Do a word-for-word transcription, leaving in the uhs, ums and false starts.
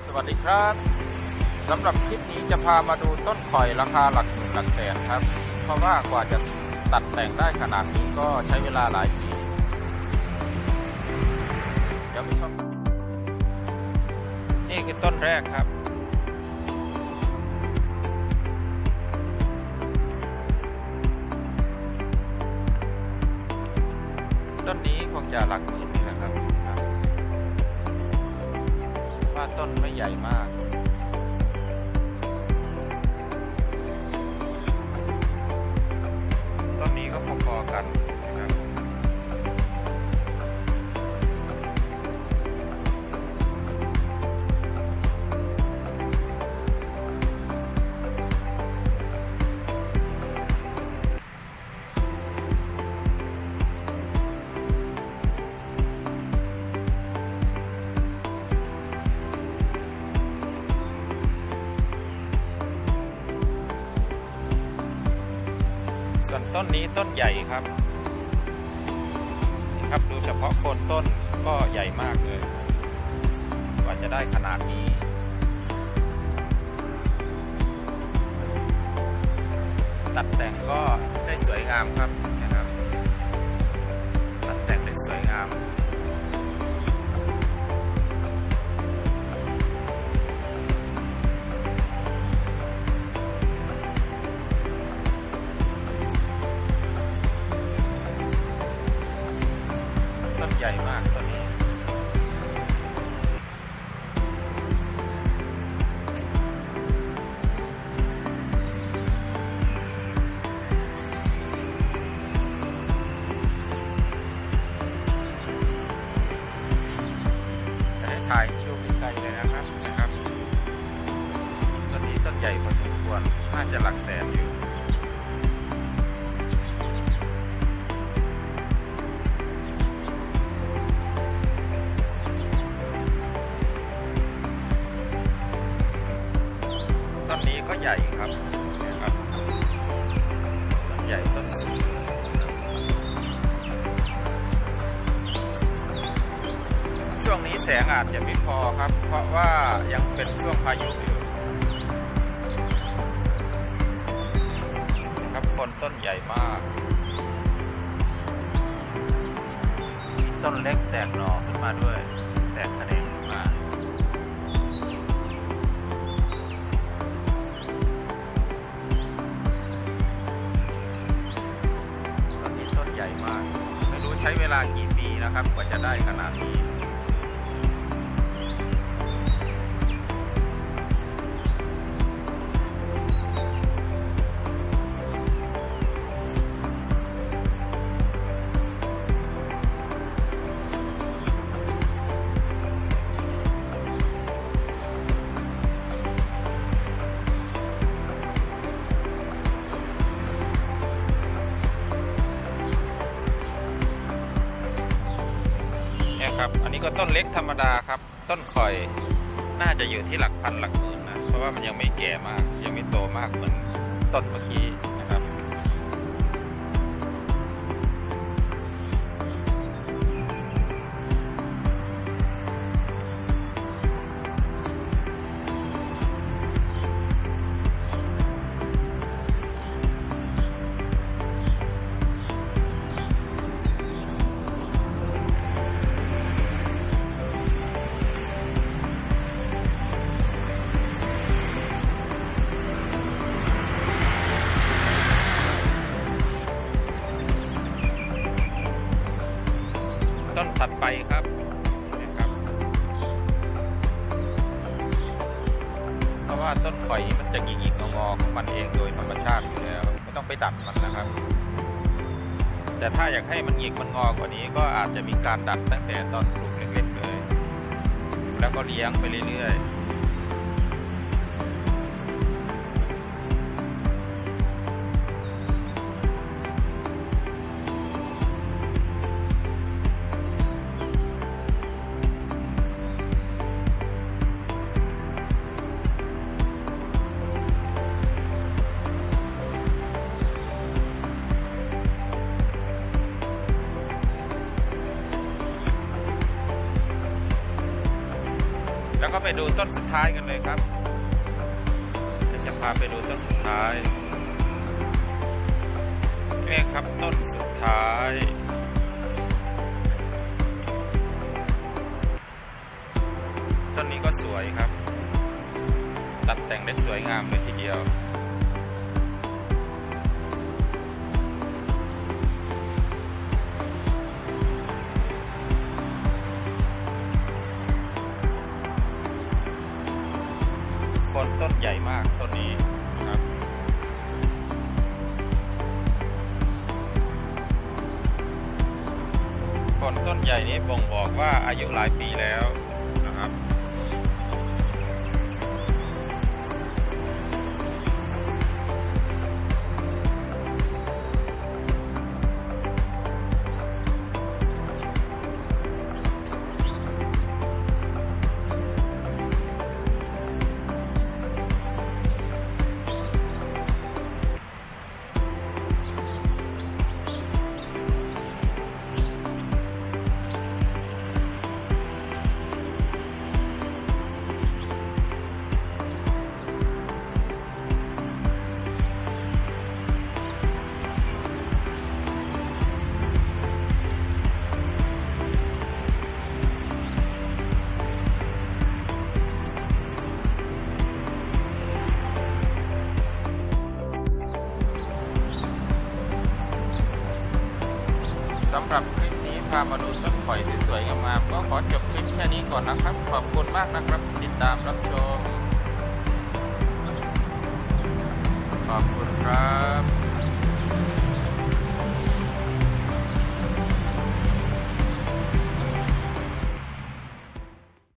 สวัสดีครับสำหรับคลิปนี้จะพามาดูต้นข่อยราคาหลักหมื่นหลักแสนครับเพราะว่ากว่าจะตัดแต่งได้ขนาดนี้ก็ใช้เวลาหลายปีเดี๋ยวไปชมนี่คือต้นแรกครับต้นนี้คงจะหลักหมื่นนี่แหละครับว่าต้นไม่ใหญ่มากต้นนี้ก็พอๆกันนะครับส่วนต้นนี้ต้นใหญ่ครับครับดูเฉพาะโคนต้นก็ใหญ่มากเลยกว่าจะได้ขนาดนี้ตัดแต่งก็ได้สวยงามครับนะครับตัดแต่งได้สวยงามใหญ่มากต้นนี้จะให้ถ่ายดูไกลๆเลยนะครับนะครับต้นนี้ต้นใหญ่พอสมควรน่าจะหลักแสนอยู่ต้นนี้ก็ใหญ่ครับนะครับต้นใหญ่ต้นสูงช่วงนี้แสงอาจจะไม่พอครับเพราะว่ายังเป็นช่วงพายุอยู่ครับคนต้นใหญ่มากมีต้นเล็กแตกหน่อขึ้นมาด้วยแตกแขนงขึ้นมาใหญ่มากไม่รู้ใช้เวลากี่ปีนะครับกว่าจะได้ขนาดนี้ครับอันนี้ก็ต้นเล็กธรรมดาครับต้นข่อยน่าจะอยู่ที่หลักพันหลักหมื่นนะเพราะว่ามันยังไม่แก่มากยังไม่โตมากเหมือนต้นเมื่อกี้นะครับต้นถัดไปครับนะครับเพราะว่าต้นข่อยมันจะหงิกๆงอๆของมันเองโดยธรรมชาติอยู่แล้วไม่ต้องไปดัดมันนะครับแต่ถ้าอยากให้มันหงิกมันงอกว่านี้ก็อาจจะมีการดัดตั้งแต่ตอนปลูกเล็กๆเลยแล้วก็เลี้ยงไปเรื่อยๆแล้วก็ไปดูต้นสุดท้ายกันเลยครับจะพาไปดูต้นสุดท้ายนี่ครับต้นสุดท้ายต้นนี้ก็สวยครับตัดแต่งได้สวยงามเลยทีเดียวคนต้นใหญ่มากต้นนี้ครับคนต้นใหญ่นี้บ่งบอกว่าอายุหลายปีแล้วนะครับสำหรับคลิปนี้พามาดูต้นข่อยสวยๆงามๆก็ขอจบคลิปแค่นี้ก่อนนะครับขอบคุณมากนะครับติดตามรับชมขอบคุณครับ